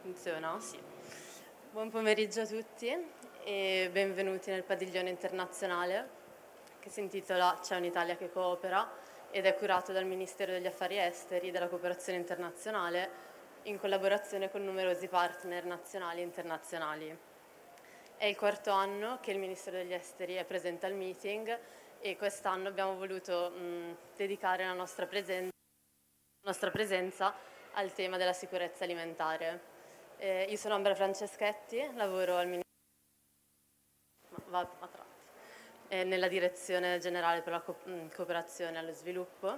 Funziona? Sì. Buon pomeriggio a tutti e benvenuti nel padiglione internazionale che si intitola C'è un'Italia che coopera ed è curato dal Ministero degli Affari Esteri e della Cooperazione Internazionale in collaborazione con numerosi partner nazionali e internazionali. È il quarto anno che il Ministero degli Esteri è presente al meeting e quest'anno abbiamo voluto dedicare la nostra presenza al tema della sicurezza alimentare. Io sono Ambra Franceschetti, lavoro al Ministero nella Direzione Generale per la Cooperazione allo Sviluppo.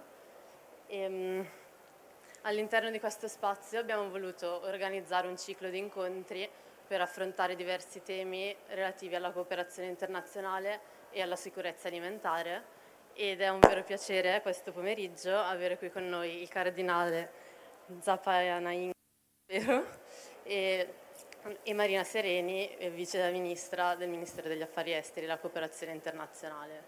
All'interno di questo spazio abbiamo voluto organizzare un ciclo di incontri per affrontare diversi temi relativi alla cooperazione internazionale e alla sicurezza alimentare ed è un vero piacere questo pomeriggio avere qui con noi il cardinale Zapayanain e Marina Sereni, vice ministra del Ministero degli Affari Esteri e la Cooperazione Internazionale.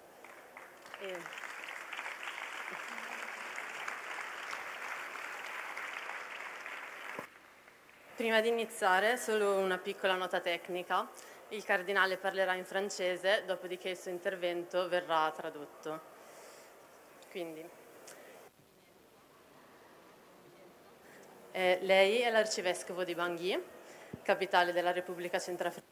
Prima di iniziare, solo una piccola nota tecnica. Il cardinale parlerà in francese, dopodiché il suo intervento verrà tradotto. Quindi, lei è l'arcivescovo di Bangui, capitale della Repubblica Centrafricana.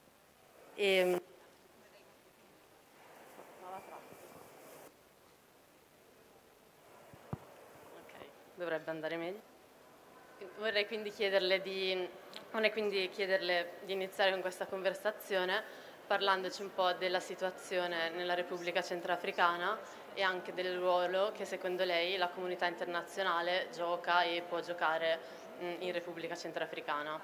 Dovrebbe andare meglio. Vorrei quindi chiederle di iniziare con questa conversazione parlandoci un po' della situazione nella Repubblica Centrafricana e anche del ruolo che secondo lei la comunità internazionale gioca e può giocare in Repubblica Centrafricana.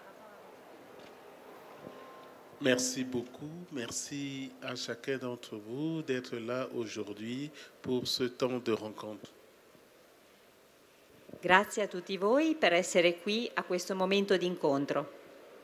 Merci beaucoup. Merci à chacun d'entre vous d'être là aujourd'hui pour ce temps de rencontre. Grazie a tutti voi per essere qui a questo momento di incontro.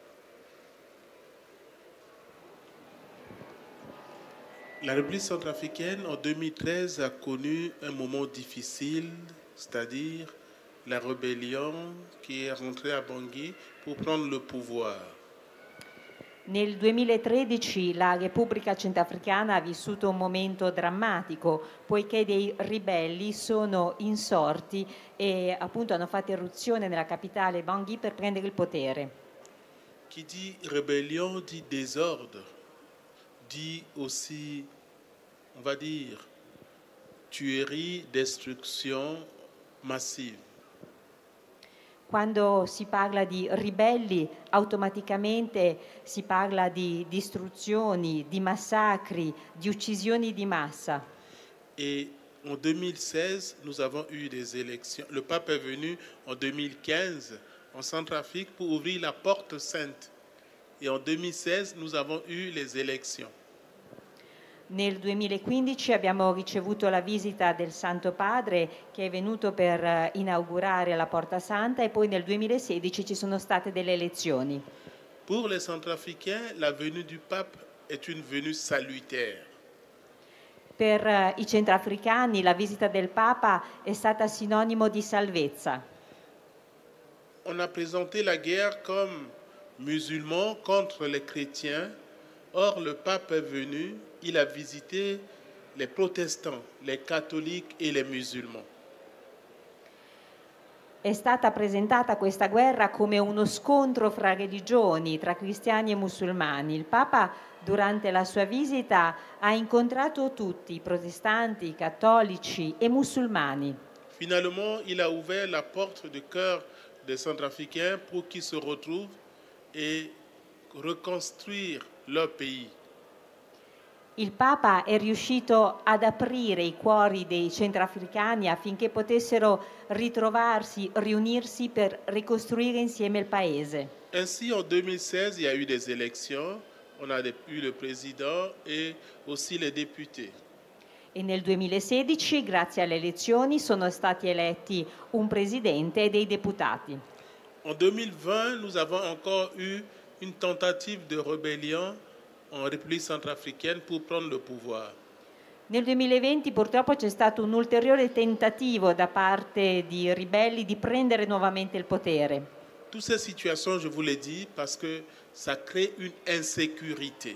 La République centrafricaine en 2013 a connu un moment difficile, c'est-à-dire la rébellion qui est rentrée à Bangui pour prendre le pouvoir. Nel 2013 la Repubblica Centrafricana ha vissuto un momento drammatico poiché dei ribelli sono insorti e appunto hanno fatto irruzione nella capitale Bangui per prendere il potere. Qui dit rébellion dit désordre, dit aussi, on va dire, tuerie, destruction massive. Quando si parla di ribelli, automaticamente si parla di distruzioni, di massacri, di uccisioni di massa. Et en 2016, nous avons eu des élections. Le pape est venu en 2015 en Centrafrique pour ouvrir la porte sainte. Et en 2016, nous avons eu les élections. Nel 2015 abbiamo ricevuto la visita del Santo Padre che è venuto per inaugurare la Porta Santa e poi nel 2016 ci sono state delle elezioni. Pour les Centrafricains, la venue du pape est une venue salutaire. Per i centrafricani la visita del Papa è stata sinonimo di salvezza. On a présenté la guerre comme musulmans contre les chrétiens. Or, le pape est venu, il a visité les protestants, les catholiques et les musulmans. È stata presentata questa guerra come uno scontro fra religioni, tra cristiani e musulmani. Il Papa, durante la sua visita, ha incontrato tutti, i protestanti, i cattolici e musulmani. Finalement, il a ouvert la porte du cœur des Centrafricains pour qu'ils se retrouvent et reconstruire leur pays. Il Papa è riuscito ad aprire i cuori dei centrafricani affinché potessero ritrovarsi, riunirsi per ricostruire insieme il paese. Ainsi, en 2016, il y a eu des élections. On a eu le président et aussi les députés. E nel 2016, grazie alle elezioni, sono stati eletti un presidente e dei deputati. En 2020, nous avons encore eu une tentative de rébellion en République centrafricaine pour prendre le pouvoir. Nel 2020 purtroppo c'è stato un ulteriore tentativo da parte di ribelli di prendere nuovamente il potere. toutes ces situations, je vous l'ai dit, parce que ça crée une insécurité.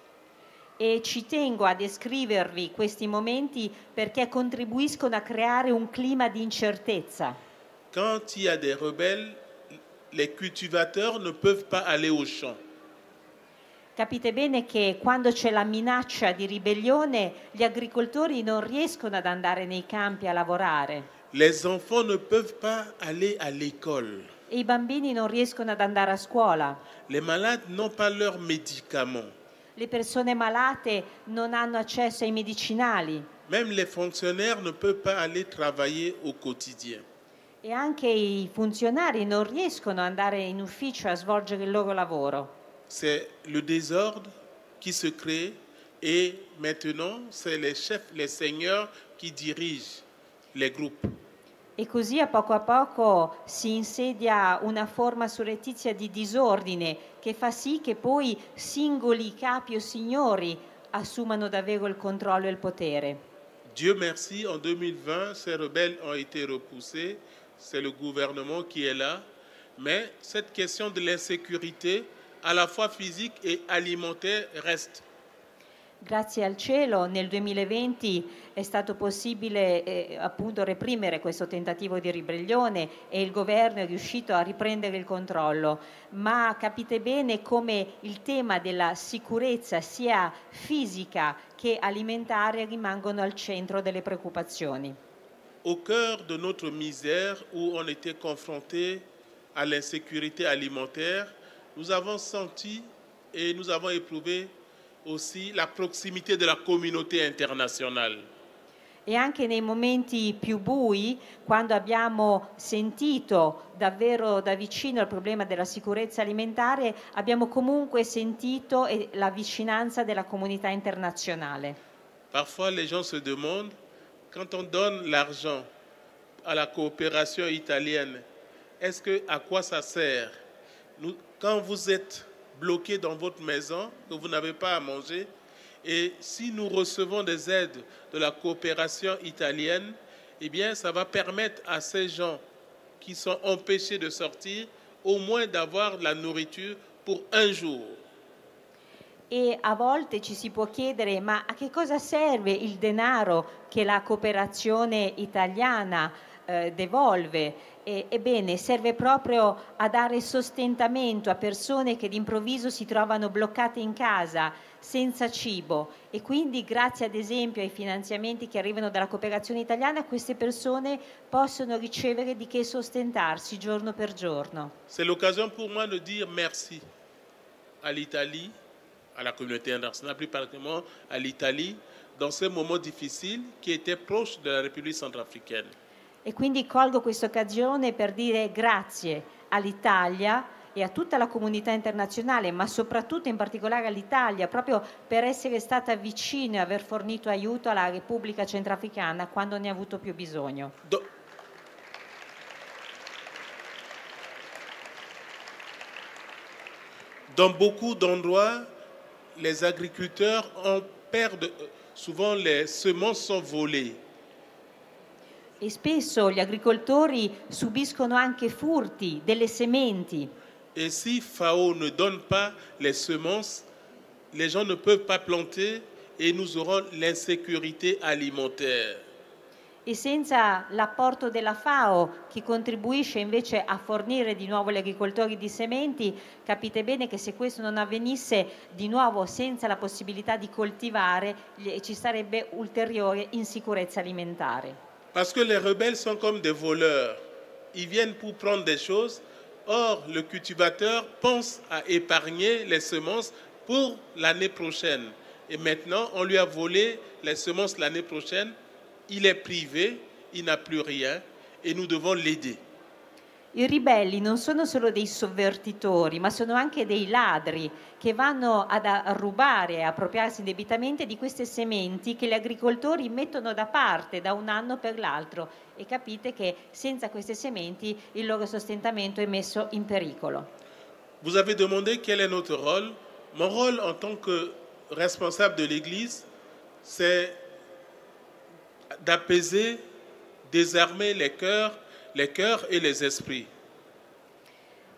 E ci tengo a descrivervi questi momenti perché contribuiscono a creare un clima di incertezza. Quand il y a des rebelles, les cultivateurs ne peuvent pas aller au champ. Capite bene che quando c'è la minaccia di ribellione, gli agricoltori non riescono ad andare nei campi a lavorare Les enfants ne peuvent pas aller à l'école. e i bambini non riescono ad andare a scuola. Les malades n'ont pas leurs médicaments. Le persone malate non hanno accesso ai medicinali Même les fonctionnaires ne peuvent pas aller travailler au quotidien. e anche i funzionari non riescono ad andare in ufficio a svolgere il loro lavoro. C'est le désordre qui se crée et maintenant, c'est les chefs, les seigneurs qui dirigent les groupes. E così a poco si insedia una forma surrettizia di disordine che fa sì che poi singoli capi o signori assumano davvero il controllo e il potere. Dieu merci, en 2020, ces rebelles ont été repoussés. C'est le gouvernement qui est là. Mais cette question de l'insécurité, à la fois physique et alimentaire, reste. Grazie al cielo nel 2020 è stato possibile appunto reprimere questo tentativo di ribellione e il governo è riuscito a riprendere il controllo, ma capite bene come il tema della sicurezza sia fisica che alimentare rimangono al centro delle preoccupazioni. Au cœur de notre misère où on était confronté à l'insécurité alimentaire, nous avons senti et nous avons éprouvé aussi la proximité de la communauté internationale. E anche nei momenti più bui, quando abbiamo sentito davvero da vicino il problema della sicurezza alimentare, abbiamo comunque sentito la vicinanza della comunità internazionale. Parfois, les gens se demandent, quand on donne l'argent à la coopération italienne, est-ce que à quoi ça sert? Quand vous êtes bloqué dans votre maison, que vous n'avez pas à manger, et si nous recevons des aides de la coopération italienne, eh bien, ça va permettre à ces gens qui sont empêchés de sortir, au moins d'avoir la nourriture pour un jour. E a volte ci si può chiedere, ma a che cosa serve il denaro che la cooperazione italiana devolve? Ebbene, serve proprio a dare sostentamento a persone che d'improvviso si trovano bloccate in casa, senza cibo, e quindi grazie ad esempio ai finanziamenti che arrivano dalla cooperazione italiana queste persone possono ricevere di che sostentarsi giorno per giorno. C'est l'occasion pour moi de dire merci à l'Italie, à la communauté internationale, plus particulièrement à l'Italie, dans ces moments difficiles qui étaient proches de la République centrafricaine. E quindi colgo questa occasione per dire grazie all'Italia e a tutta la comunità internazionale, ma soprattutto in particolare all'Italia, proprio per essere stata vicina e aver fornito aiuto alla Repubblica Centrafricana quando ne ha avuto più bisogno. Dans beaucoup d'endroits, les agriculteurs perdent, souvent les semences sont volées. E spesso gli agricoltori subiscono anche furti delle sementi. Et si FAO ne donne pas les semences, les gens ne peuvent pas planter et nous aurons l'insécurité alimentaire. E senza l'apporto della FAO, che contribuisce invece a fornire di nuovo gli agricoltori di sementi, capite bene che se questo non avvenisse, di nuovo senza la possibilità di coltivare, ci sarebbe ulteriore insicurezza alimentare. Parce que les rebelles sont comme des voleurs. Ils viennent pour prendre des choses. Or, le cultivateur pense à épargner les semences pour l'année prochaine. Et maintenant, on lui a volé les semences l'année prochaine. Il est privé, il n'a plus rien et nous devons l'aider. I ribelli non sono solo dei sovvertitori, ma sono anche dei ladri che vanno a rubare e appropriarsi indebitamente di queste sementi che gli agricoltori mettono da parte da un anno per l'altro, e capite che senza queste sementi il loro sostentamento è messo in pericolo. Vous avez demandé quel est notre rôle. Mon rôle en tant que responsable de l'Église, c'est d'apaiser, désarmer les cœurs et les esprits.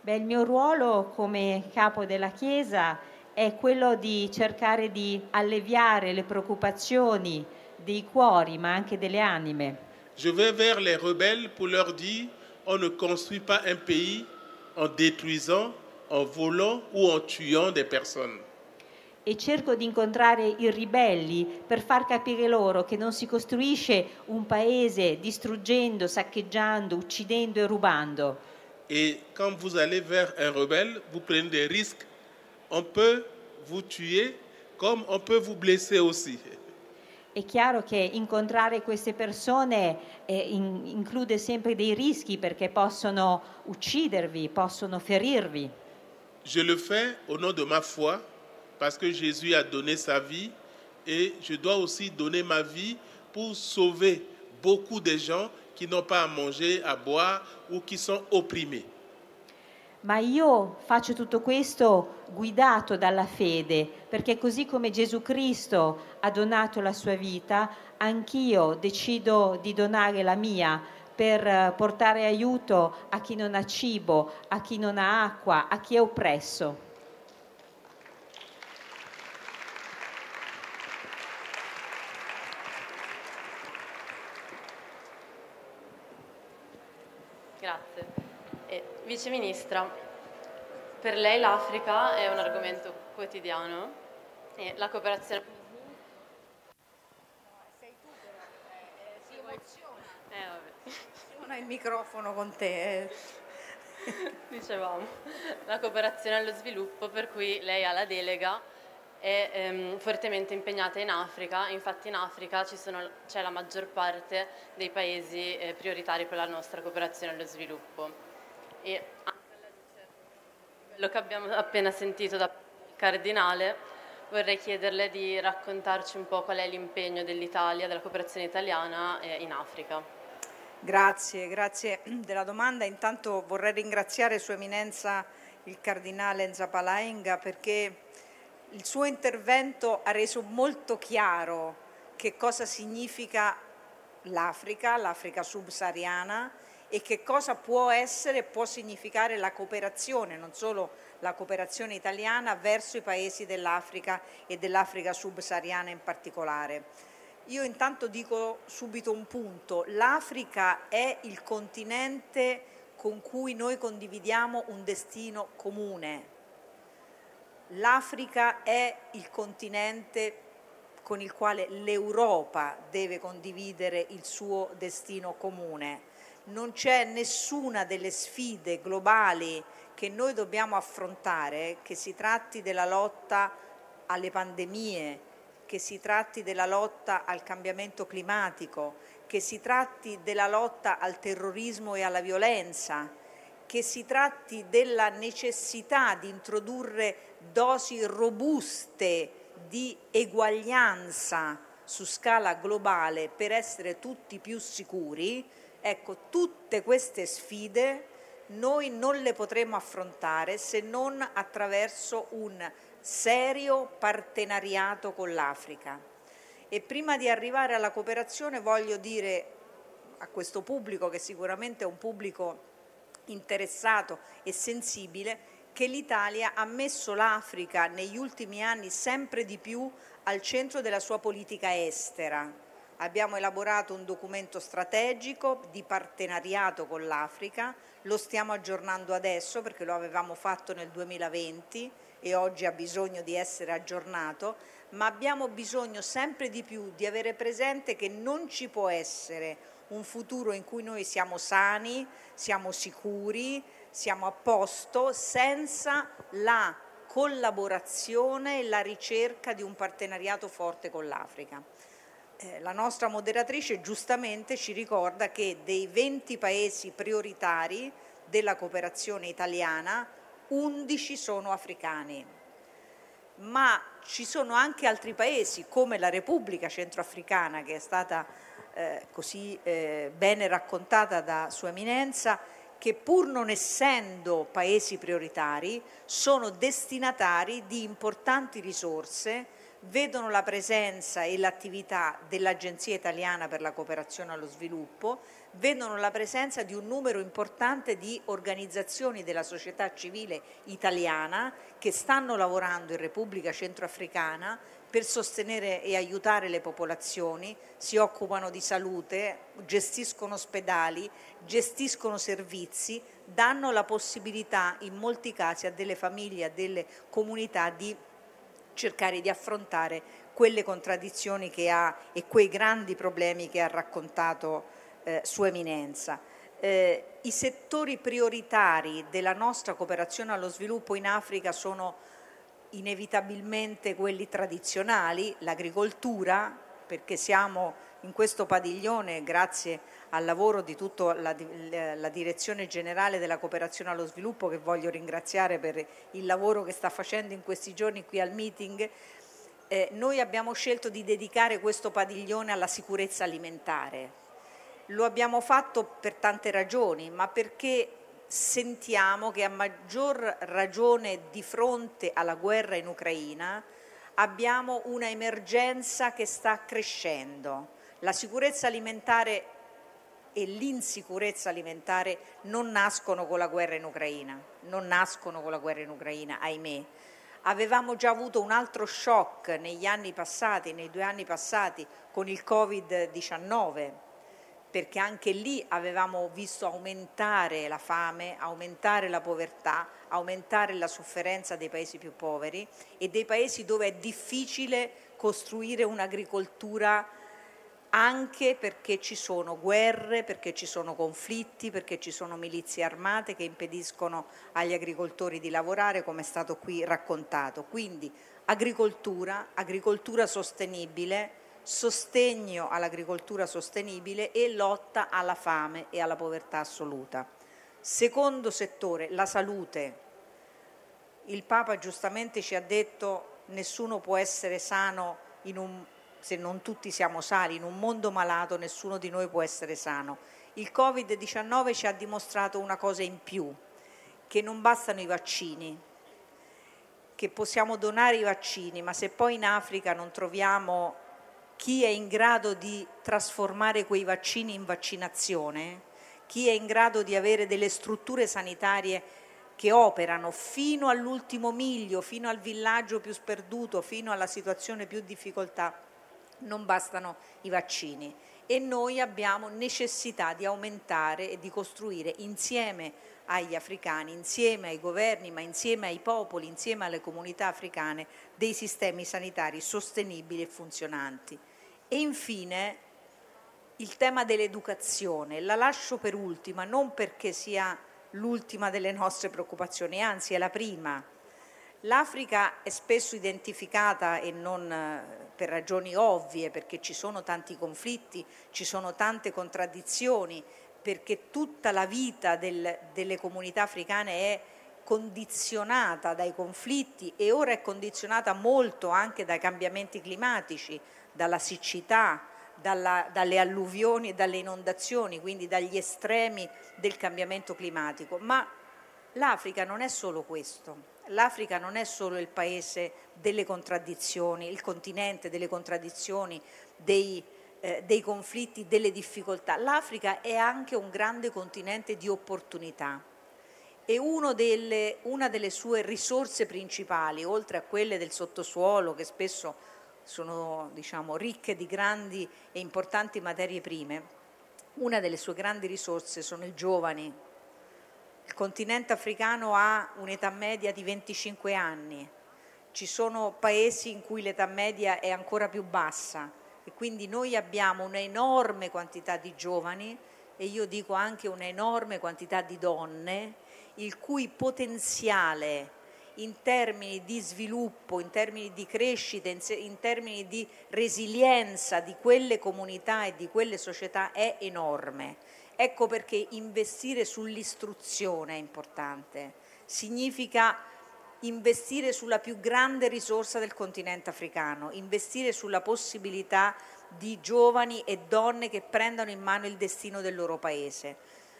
Beh, il mio ruolo come capo della Chiesa è quello di cercare di alleviare le preoccupazioni dei cuori, ma anche delle anime. Je vais vers les rebelles pour leur dire, on ne construit pas un pays en détruisant, en volant ou en tuant des personnes. E cerco di incontrare i ribelli per far capire loro che non si costruisce un paese distruggendo, saccheggiando, uccidendo e rubando. Et quand vous allez vers un rebelle, vous prenez des risques. On peut vous tuer comme on peut vous blesser aussi. È chiaro che incontrare queste persone include sempre dei rischi perché possono uccidervi, possono ferirvi. Je le fais au nom de ma foi parce que Jésus a donné sa vie et je dois aussi donner ma vie pour sauver beaucoup de gens qui n'ont pas à manger, à boire ou qui sont opprimés. Ma io faccio tutto questo guidato dalla fede, perché così come Gesù Cristo ha donato la sua vita, anch'io decido di donare la mia per portare aiuto a chi non ha cibo, a chi non ha acqua, a chi è oppresso. Grazie. Vice Ministra, per lei l'Africa è un argomento quotidiano e la cooperazione... Sei tu però, si emoziona. Vabbè. Non hai il microfono con te. Dicevamo, la cooperazione allo sviluppo per cui lei ha la delega è fortemente impegnata in Africa, infatti in Africa c'è la maggior parte dei paesi prioritari per la nostra cooperazione allo sviluppo. E anche alla luce di quello che abbiamo appena sentito dal Cardinale, vorrei chiederle di raccontarci un po' qual è l'impegno dell'Italia, della cooperazione italiana in Africa. Grazie della domanda. Intanto vorrei ringraziare Sua Eminenza il Cardinale Nzapalainga perché il suo intervento ha reso molto chiaro che cosa significa l'Africa subsahariana e che cosa può essere e può significare la cooperazione, non solo la cooperazione italiana verso i paesi dell'Africa e dell'Africa subsahariana in particolare. Io intanto dico subito un punto: l'Africa è il continente con cui noi condividiamo un destino comune. L'Africa è il continente con il quale l'Europa deve condividere il suo destino comune. Non c'è nessuna delle sfide globali che noi dobbiamo affrontare, che si tratti della lotta alle pandemie, che si tratti della lotta al cambiamento climatico, che si tratti della lotta al terrorismo e alla violenza, che si tratti della necessità di introdurre dosi robuste di eguaglianza su scala globale per essere tutti più sicuri. Ecco, tutte queste sfide noi non le potremo affrontare se non attraverso un serio partenariato con l'Africa. E prima di arrivare alla cooperazione voglio dire a questo pubblico, che sicuramente è un pubblico interessato e sensibile, che l'Italia ha messo l'Africa negli ultimi anni sempre di più al centro della sua politica estera. Abbiamo elaborato un documento strategico di partenariato con l'Africa, lo stiamo aggiornando adesso perché lo avevamo fatto nel 2020 e oggi ha bisogno di essere aggiornato, ma abbiamo bisogno sempre di più di avere presente che non ci può essere un futuro in cui noi siamo sani, siamo sicuri, siamo a posto senza la collaborazione e la ricerca di un partenariato forte con l'Africa. La nostra moderatrice giustamente ci ricorda che dei 20 paesi prioritari della cooperazione italiana, 11 sono africani, ma ci sono anche altri paesi come la Repubblica Centroafricana, che è stata così bene raccontata da Sua Eminenza, che pur non essendo paesi prioritari sono destinatari di importanti risorse, vedono la presenza e l'attività dell'Agenzia Italiana per la Cooperazione allo Sviluppo, vedono la presenza di un numero importante di organizzazioni della società civile italiana che stanno lavorando in Repubblica Centroafricana per sostenere e aiutare le popolazioni, si occupano di salute, gestiscono ospedali, gestiscono servizi, danno la possibilità in molti casi a delle famiglie, a delle comunità di cercare di affrontare quelle contraddizioni che ha e quei grandi problemi che ha raccontato Sua Eminenza. I settori prioritari della nostra cooperazione allo sviluppo in Africa sono inevitabilmente quelli tradizionali, l'agricoltura, perché siamo in questo padiglione grazie al lavoro di tutta la Direzione Generale della Cooperazione allo Sviluppo, che voglio ringraziare per il lavoro che sta facendo in questi giorni qui al meeting. Noi abbiamo scelto di dedicare questo padiglione alla sicurezza alimentare. Lo abbiamo fatto per tante ragioni, ma perché sentiamo che a maggior ragione di fronte alla guerra in Ucraina abbiamo una emergenza che sta crescendo. La sicurezza alimentare e l'insicurezza alimentare non nascono con la guerra in Ucraina, ahimè. Avevamo già avuto un altro shock nei 2 anni passati con il Covid-19, perché anche lì avevamo visto aumentare la fame, aumentare la povertà, aumentare la sofferenza dei paesi più poveri e dei paesi dove è difficile costruire un'agricoltura, anche perché ci sono guerre, perché ci sono conflitti, perché ci sono milizie armate che impediscono agli agricoltori di lavorare, come è stato qui raccontato. Quindi agricoltura sostenibile, sostegno all'agricoltura sostenibile e lotta alla fame e alla povertà assoluta. Secondo settore, la salute. Il Papa giustamente ci ha detto: nessuno può essere sano se non tutti siamo sani, in un mondo malato nessuno di noi può essere sano. Il Covid-19 ci ha dimostrato una cosa in più, che non bastano i vaccini, che possiamo donare i vaccini, ma se poi in Africa non troviamo chi è in grado di trasformare quei vaccini in vaccinazione, chi è in grado di avere delle strutture sanitarie che operano fino all'ultimo miglio, fino al villaggio più sperduto, fino alla situazione più difficoltà, non bastano i vaccini. E noi abbiamo necessità di aumentare e di costruire insieme agli africani, insieme ai governi, ma insieme ai popoli, insieme alle comunità africane, dei sistemi sanitari sostenibili e funzionanti. E infine il tema dell'educazione, la lascio per ultima, non perché sia l'ultima delle nostre preoccupazioni, anzi è la prima. L'Africa è spesso identificata, e non per ragioni ovvie, perché ci sono tanti conflitti, ci sono tante contraddizioni, perché tutta la vita delle comunità africane è condizionata dai conflitti e ora è condizionata molto anche dai cambiamenti climatici, dalla siccità, dalle alluvioni e dalle inondazioni, quindi dagli estremi del cambiamento climatico. Ma l'Africa non è solo questo. L'Africa non è solo il paese delle contraddizioni, il continente delle contraddizioni, dei conflitti, delle difficoltà. L'Africa è anche un grande continente di opportunità e una delle sue risorse principali, oltre a quelle del sottosuolo, che spesso sono ricche di grandi e importanti materie prime, una delle sue grandi risorse sono i giovani. Il continente africano ha un'età media di 25 anni, ci sono paesi in cui l'età media è ancora più bassa e quindi noi abbiamo un'enorme quantità di giovani e io dico anche un'enorme quantità di donne il cui potenziale in termini di sviluppo, in termini di crescita, in termini di resilienza di quelle comunità e di quelle società è enorme. Ecco perché investire sull'istruzione è importante, significa investire sulla più grande risorsa del continente africano, investire sulla possibilità di giovani e donne che prendano in mano il destino del loro paese.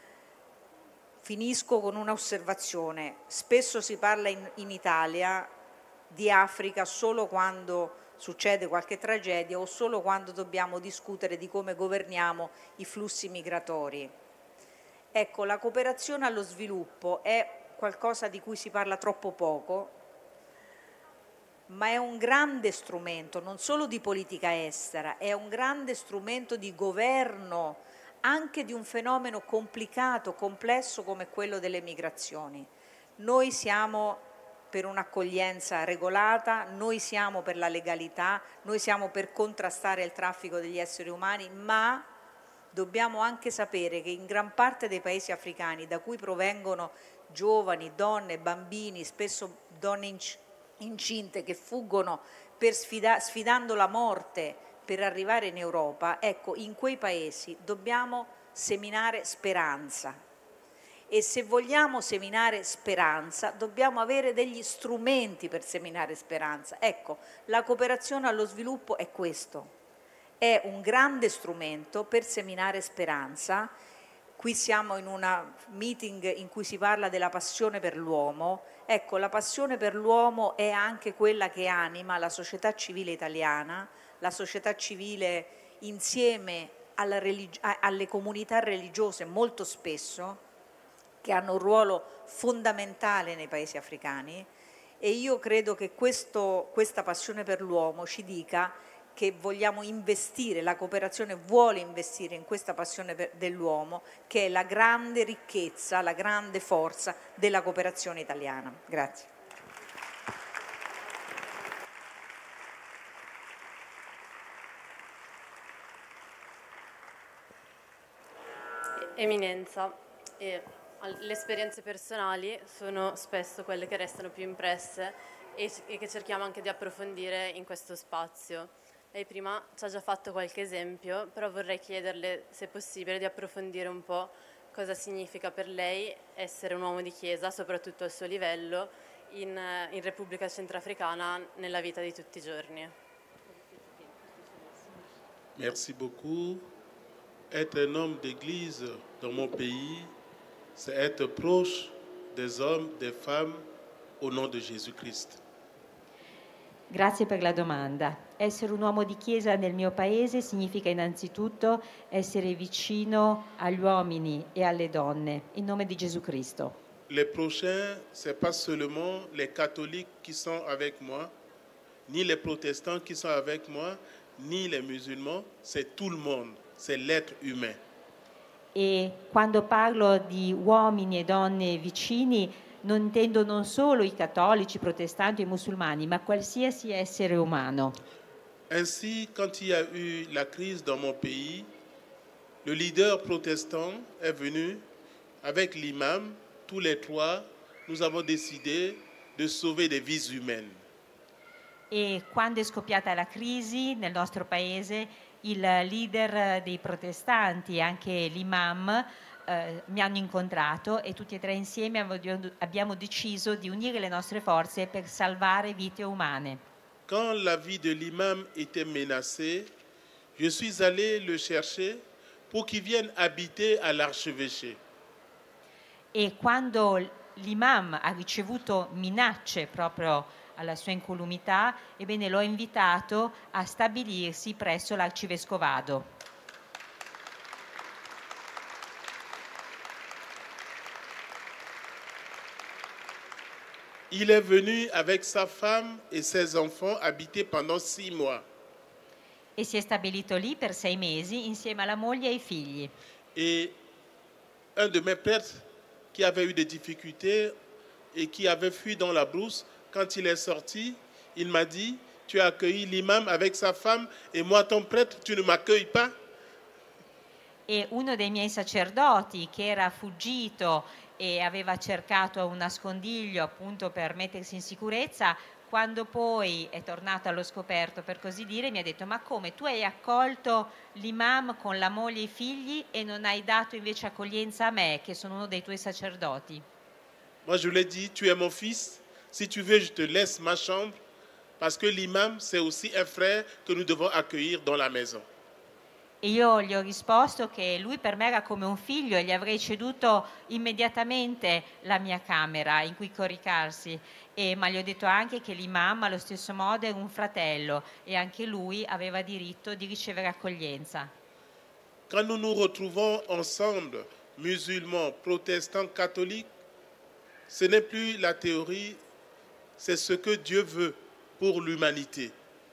Finisco con un'osservazione: spesso si parla in Italia di Africa solo quando succede qualche tragedia o solo quando dobbiamo discutere di come governiamo i flussi migratori. Ecco, la cooperazione allo sviluppo è qualcosa di cui si parla troppo poco, ma è un grande strumento non solo di politica estera, è un grande strumento di governo anche di un fenomeno complicato, complesso come quello delle migrazioni. Noi siamo per un'accoglienza regolata, noi siamo per la legalità, noi siamo per contrastare il traffico degli esseri umani, ma dobbiamo anche sapere che in gran parte dei paesi africani da cui provengono giovani, donne, bambini, spesso donne incinte che fuggono sfidando la morte per arrivare in Europa, ecco, in quei paesi dobbiamo seminare speranza. E se vogliamo seminare speranza dobbiamo avere degli strumenti per seminare speranza. Ecco, la cooperazione allo sviluppo è questo, è un grande strumento per seminare speranza. Qui siamo in una meeting in cui si parla della passione per l'uomo. Ecco, la passione per l'uomo è anche quella che anima la società civile italiana, la società civile insieme alle comunità religiose molto spesso, che hanno un ruolo fondamentale nei paesi africani, e io credo che questa passione per l'uomo ci dica che vogliamo investire, la cooperazione vuole investire in questa passione dell'uomo, che è la grande ricchezza, la grande forza della cooperazione italiana. Grazie. Eminenza, le esperienze personali sono spesso quelle che restano più impresse e che cerchiamo anche di approfondire in questo spazio. Lei prima ci ha già fatto qualche esempio, però vorrei chiederle, se è possibile, di approfondire un po' cosa significa per lei essere un uomo di chiesa, soprattutto al suo livello, in Repubblica Centrafricana, nella vita di tutti i giorni. Merci beaucoup. Être un homme d'église dans mon pays, c'est être proche des hommes, des femmes, au nom de Jésus-Christ. Grazie per la domanda. Essere un uomo di chiesa nel mio paese significa innanzitutto essere vicino agli uomini e alle donne, in nome di Gesù Cristo. Les prochains, ce n'est pas seulement les catholiques qui sont avec moi, ni les protestants qui sont avec moi, ni les musulmans, c'est tout le monde, c'est l'être humain. E quando parlo di uomini e donne vicini, non intendo non solo i cattolici, i protestanti e i musulmani, ma qualsiasi essere umano. Ainsi, quand il y a eu la crise dans mon pays, le leader protestant est venu avec l'imam. Tous les trois, nous avons décidé de sauver des vies humaines. E quando è scoppiata la crisi nel nostro paese, il leader dei protestanti e anche l'imam mi hanno incontrato e tutti e tre insieme abbiamo deciso di unire le nostre forze per salvare vite umane. Quand la vie de l'imam était menacée, je suis allé le chercher pour qu'il vienne habiter à l'archevêché. E quando l'imam ha ricevuto minacce proprio alla sua incolumità, ebbene l'ho invitato a stabilirsi presso l'arcivescovado. Il est venu avec sa femme et ses enfants habiter pendant 6 mois. E si è stabilito lì per 6 mesi insieme alla moglie e ai figli. Et un de mes prêtres qui avait eu des difficultés et qui avait fui dans la brousse, quand il est sorti, il m'a dit, tu as accueilli l'imam avec sa femme et moi ton prêtre, tu ne m'accueilles pas? E uno dei miei sacerdoti che era fuggito e aveva cercato un nascondiglio appunto per mettersi in sicurezza, quando poi è tornato allo scoperto, per così dire, mi ha detto: ma come, tu hai accolto l'imam con la moglie e i figli e non hai dato invece accoglienza a me, che sono uno dei tuoi sacerdoti? Moi je lui ai dit, tu es mon fils, si tu veux je te laisse ma chambre, parce que l'imam c'est aussi un frère que nous devons accueillir dans la maison. E io gli ho risposto che lui per me era come un figlio e gli avrei ceduto immediatamente la mia camera in cui coricarsi, ma gli ho detto anche che l'imam allo stesso modo era un fratello e anche lui aveva diritto di ricevere accoglienza. Quand nous nous retrouvons ensemble, musulmans, protestants, catholiques, ce n'est plus la théorie, c'est ce que Dieu veut pour l'humanité.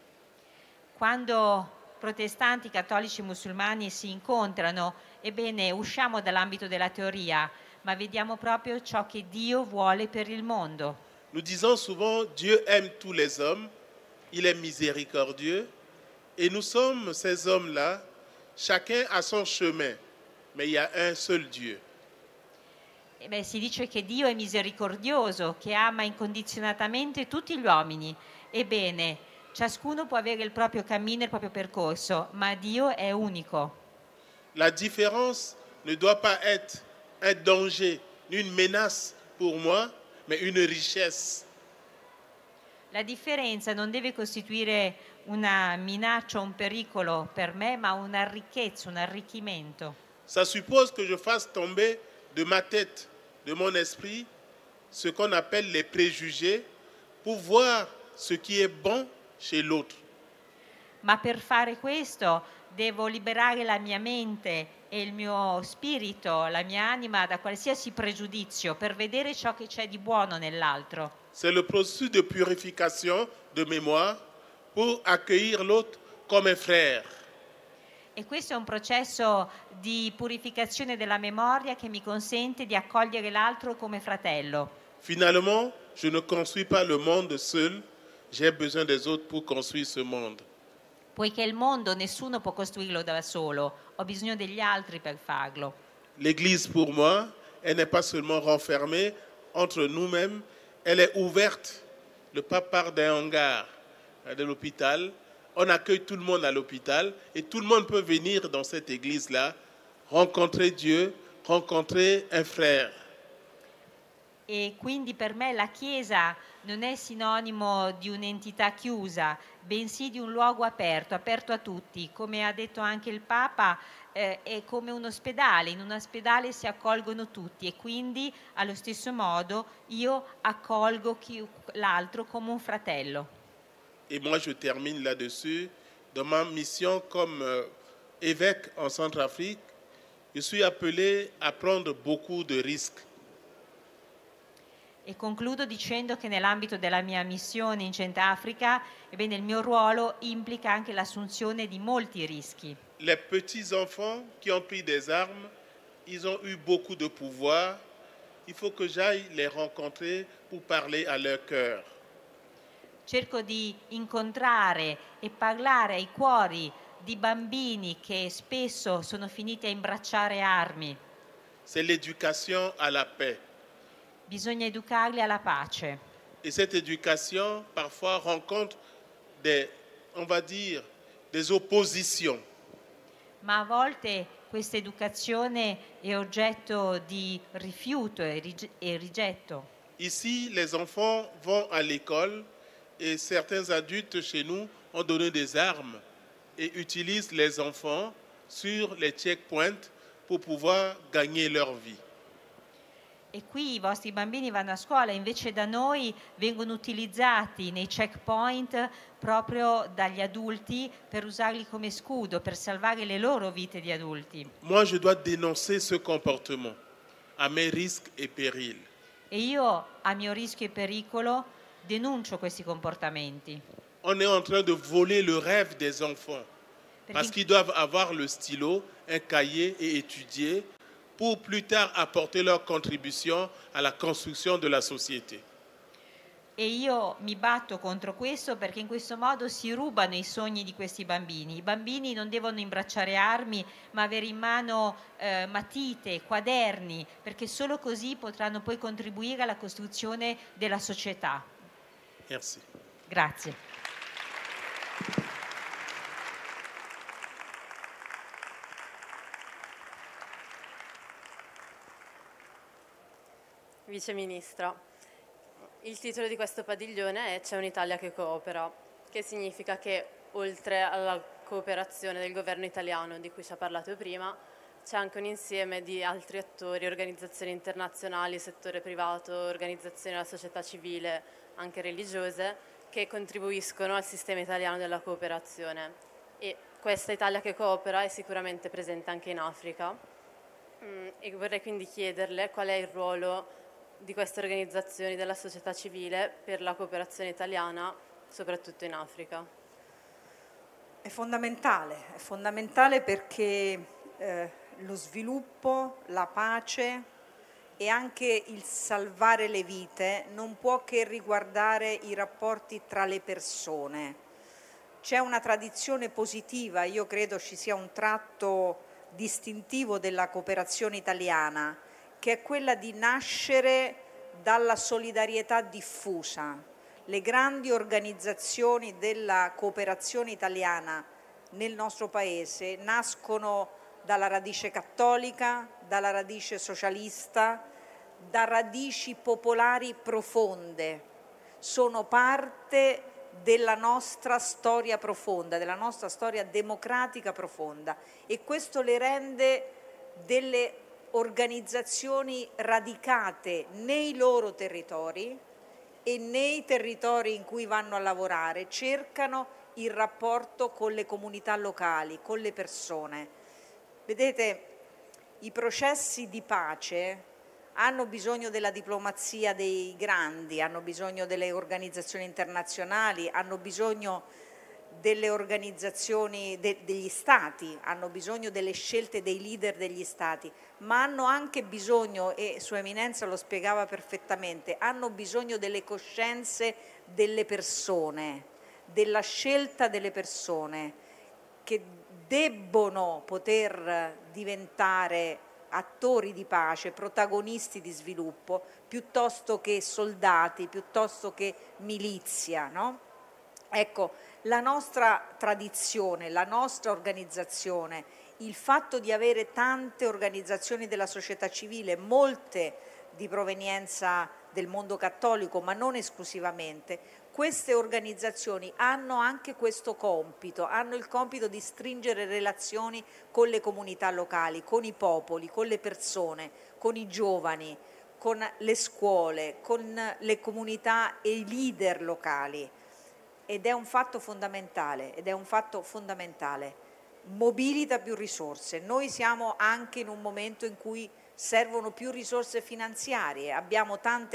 Quando protestanti, cattolici e musulmani si incontrano, ebbene usciamo dall'ambito della teoria, ma vediamo proprio ciò che Dio vuole per il mondo. Nous disons souvent, Dieu aime tous les hommes, il est miséricordieux, et nous sommes ces hommes-là, chacun a son chemin, mais il y a un seul Dieu. Si dice che Dio è misericordioso, che ama incondizionatamente tutti gli uomini. Ebbene, ciascuno può avere il proprio cammino, il proprio percorso, ma Dio è unico. La différence ne doit pas être un danger, une menace pour moi, mais une richesse. La differenza non deve costituire una minaccia o un pericolo per me, ma una ricchezza, un arricchimento. Ça suppose que je fasse tomber de ma tête, de mon esprit, ce qu'on appelle les préjugés, pour voir ce qui est bon chez l'autre. Ma per fare questo devo liberare la mia mente e il mio spirito, la mia anima da qualsiasi pregiudizio per vedere ciò che c'è di buono nell'altro. C'est le processus de purification de mémoire pour accueillir l'autre comme un frère. E questo è un processo di purificazione della memoria che mi consente di accogliere l'altro come fratello. Finalement, je ne construis pas le monde seul, j'ai besoin des autres pour construire ce monde. Poiché il mondo nessuno può costruirlo da solo, ho bisogno degli altri per farlo. L'Église, pour moi, elle n'est pas seulement renfermée entre nous-mêmes, elle est ouverte. Le pape part d'un hangar de l'hôpital, on accueille tout le monde à l'hôpital et tout le monde peut venir dans cette église-là, rencontrer Dieu, rencontrer un frère. E quindi per me la Chiesa non è sinonimo di un'entità chiusa, bensì di un luogo aperto, aperto a tutti. Come ha detto anche il Papa, è come un ospedale, in un ospedale si accolgono tutti e quindi allo stesso modo io accolgo l'altro come un fratello. Et moi je termine là-dessus. Dans ma mission comme évêque en Centrafrique, je suis appelé à prendre beaucoup de risques. E concludo dicendo che nell'ambito della mia missione in Centrafrica, ebbene, il mio ruolo implica anche l'assunzione di molti rischi. Les petits enfants qui ont pris des armes, ils ont eu beaucoup de pouvoir. Il faut que j'aille les rencontrer pour parler à leur cœur. Cerco di incontrare e parlare ai cuori di bambini che spesso sono finiti a imbracciare armi. C'est l'éducation à la paix. Bisogna educarli alla pace. Et cette éducation, parfois, rencontre on va dire, des oppositions. Ma a volte questa educazione è oggetto di rifiuto e rigetto. Ici, les enfants vont à l'école et certains adultes chez nous ont donné des armes et utilisent les enfants sur les checkpoints pour pouvoir gagner leur vie. E qui i vostri bambini vanno a scuola, invece da noi vengono utilizzati nei checkpoint proprio dagli adulti per usarli come scudo, per salvare le loro vite di adulti. Moi, je dois dénoncer ce comportement à mes risques et périls. E io, a mio rischio e pericolo, denuncio questi comportamenti. On est en train de voler le rêve des enfants parce qu'ils doivent avoir le stylo, un cahier et étudier pour plus tard apporter leur contribution à la construction de la société. E io mi batto contro questo perché in questo modo si rubano i sogni di questi bambini. I bambini non devono imbracciare armi, ma avere in mano matite, quaderni, perché solo così potranno poi contribuire alla costruzione della società. Merci. Grazie. Vice Ministra, il titolo di questo padiglione è C'è un'Italia che coopera, che significa che oltre alla cooperazione del governo italiano di cui ci ha parlato prima, c'è anche un insieme di altri attori, organizzazioni internazionali, settore privato, organizzazioni della società civile, anche religiose, che contribuiscono al sistema italiano della cooperazione. E questa Italia che coopera è sicuramente presente anche in Africa. E vorrei quindi chiederle qual è il ruolo di queste organizzazioni della società civile per la cooperazione italiana, soprattutto in Africa. È fondamentale perché lo sviluppo, la pace e anche il salvare le vite non può che riguardare i rapporti tra le persone. C'è una tradizione positiva, io credo ci sia un tratto distintivo della cooperazione italiana, che è quella di nascere dalla solidarietà diffusa. Le grandi organizzazioni della cooperazione italiana nel nostro Paese nascono dalla radice cattolica, dalla radice socialista, da radici popolari profonde. Sono parte della nostra storia profonda, della nostra storia democratica profonda, e questo le rende delle organizzazioni radicate nei loro territori e nei territori in cui vanno a lavorare cercano il rapporto con le comunità locali, con le persone. Vedete, i processi di pace hanno bisogno della diplomazia dei grandi, hanno bisogno delle organizzazioni internazionali, hanno bisogno delle organizzazioni degli stati, hanno bisogno delle scelte dei leader degli stati, ma hanno anche bisogno, e Sua Eminenza lo spiegava perfettamente, hanno bisogno delle coscienze delle persone, della scelta delle persone, che debbono poter diventare attori di pace, protagonisti di sviluppo, piuttosto che soldati, piuttosto che milizia, no? Ecco, la nostra tradizione, la nostra organizzazione, il fatto di avere tante organizzazioni della società civile, molte di provenienza del mondo cattolico, ma non esclusivamente, queste organizzazioni hanno anche questo compito, hanno il compito di stringere relazioni con le comunità locali, con i popoli, con le persone, con i giovani, con le scuole, con le comunità e i leader locali. Ed è un fatto fondamentale, mobilita più risorse. Noi siamo anche in un momento in cui servono più risorse finanziarie, abbiamo tante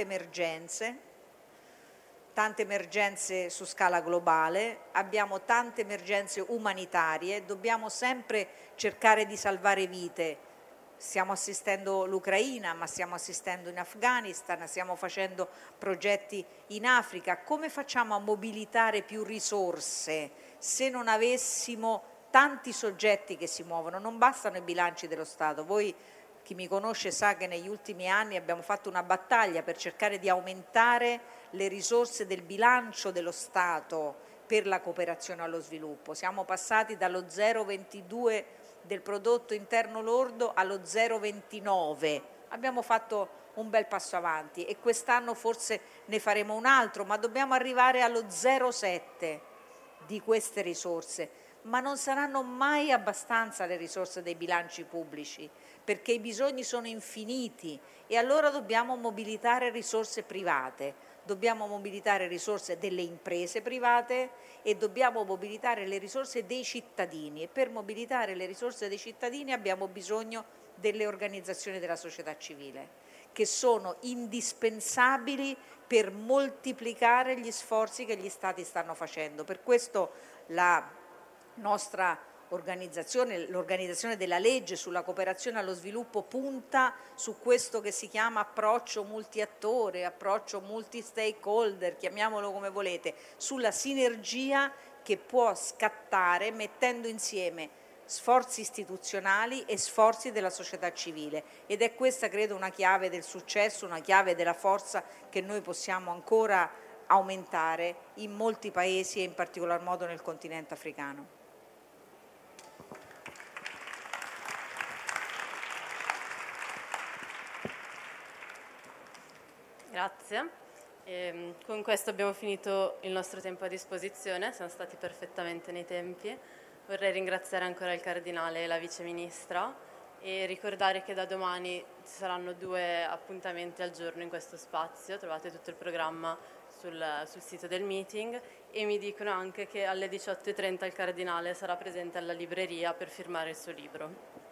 emergenze su scala globale, abbiamo tante emergenze umanitarie, dobbiamo sempre cercare di salvare vite. Stiamo assistendo l'Ucraina, ma stiamo assistendo in Afghanistan, stiamo facendo progetti in Africa. Come facciamo a mobilitare più risorse se non avessimo tanti soggetti che si muovono? Non bastano i bilanci dello Stato. Voi, chi mi conosce sa che negli ultimi anni abbiamo fatto una battaglia per cercare di aumentare le risorse del bilancio dello Stato per la cooperazione allo sviluppo. Siamo passati dallo 0,22 del prodotto interno lordo allo 0,29. Abbiamo fatto un bel passo avanti e quest'anno forse ne faremo un altro, ma dobbiamo arrivare allo 0,7 di queste risorse. Ma non saranno mai abbastanza le risorse dei bilanci pubblici, perché i bisogni sono infiniti e allora dobbiamo mobilitare risorse private. Dobbiamo mobilitare risorse delle imprese private e dobbiamo mobilitare le risorse dei cittadini, e per mobilitare le risorse dei cittadini abbiamo bisogno delle organizzazioni della società civile, che sono indispensabili per moltiplicare gli sforzi che gli Stati stanno facendo. Per questo la nostra organizzazione, l'organizzazione della legge sulla cooperazione allo sviluppo, punta su questo che si chiama approccio multiattore, approccio multi-stakeholder, chiamiamolo come volete, sulla sinergia che può scattare mettendo insieme sforzi istituzionali e sforzi della società civile, ed è questa, credo, una chiave del successo, una chiave della forza che noi possiamo ancora aumentare in molti paesi e in particolar modo nel continente africano. Grazie. Con questo abbiamo finito il nostro tempo a disposizione, siamo stati perfettamente nei tempi. Vorrei ringraziare ancora il Cardinale e la Vice Ministra e ricordare che da domani ci saranno 2 appuntamenti al giorno in questo spazio, trovate tutto il programma sul sito del meeting, e mi dicono anche che alle 18:30 il Cardinale sarà presente alla libreria per firmare il suo libro.